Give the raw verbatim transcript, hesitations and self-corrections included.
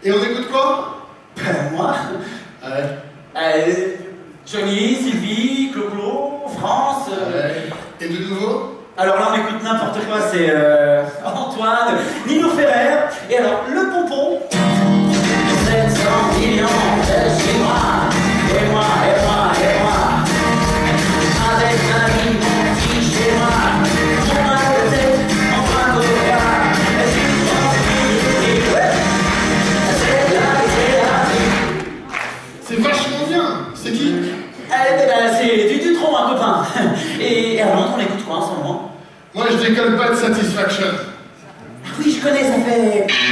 Et on écoute quoi? Ben, moi. Ouais. Euh, Johnny, Sylvie, Clo-Clo, France. Euh... Ouais. Et de nouveau? Alors là, on écoute n'importe quoi, c'est euh, Antoine, Nino Ferrer, et alors, le pompon. sept cents millions de chez moi, et moi, et moi, et moi. Avec un ami, mon petit chez moi, mon mal de tête, en train de voir. Et si je pense qu'il ouais, c'est la vie, c'est la vie. C'est vachement bien. C'est qui? Eh ben, c'est du Dutron, un copain. Et, et à Londres, on écoute quoi en ce moment? Moi, je décolle pas de Satisfaction. Ah oui, je connais, ça fait...